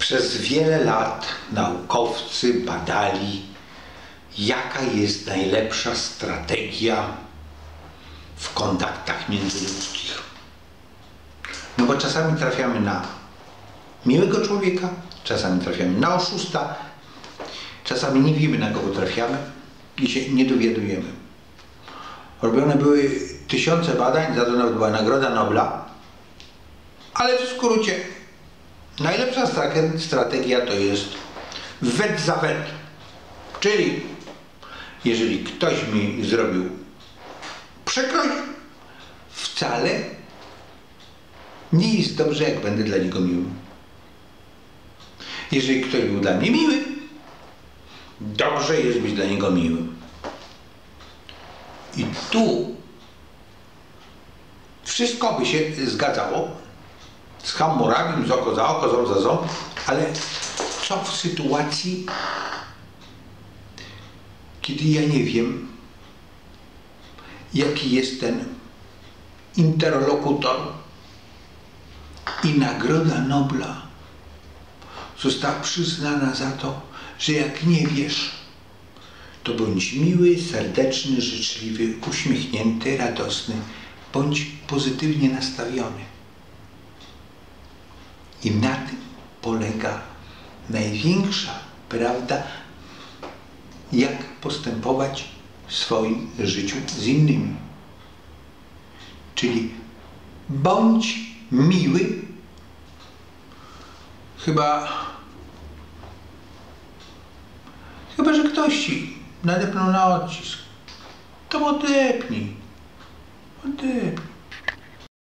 Przez wiele lat naukowcy badali, jaka jest najlepsza strategia w kontaktach międzyludzkich. No bo czasami trafiamy na miłego człowieka, czasami trafiamy na oszusta, czasami nie wiemy, na kogo trafiamy i się nie dowiadujemy. Robione były tysiące badań, za to nawet była Nagroda Nobla, ale w skrócie najlepsza strategia to jest wet za wet. Czyli jeżeli ktoś mi zrobił przykrość, wcale nie jest dobrze, jak będę dla niego miły. Jeżeli ktoś był dla mnie miły, dobrze jest być dla niego miłym. I tu wszystko by się zgadzało z Hammurabim, z oko za oko, ząb za ząb, ale co w sytuacji, kiedy ja nie wiem, jaki jest ten interlokutor i Nagroda Nobla została przyznana za to, że jak nie wiesz, to bądź miły, serdeczny, życzliwy, uśmiechnięty, radosny, bądź pozytywnie nastawiony. I na tym polega największa prawda, jak postępować w swoim życiu z innymi. Czyli bądź miły, chyba że ktoś ci nadepnął na odcisk, to odepnij.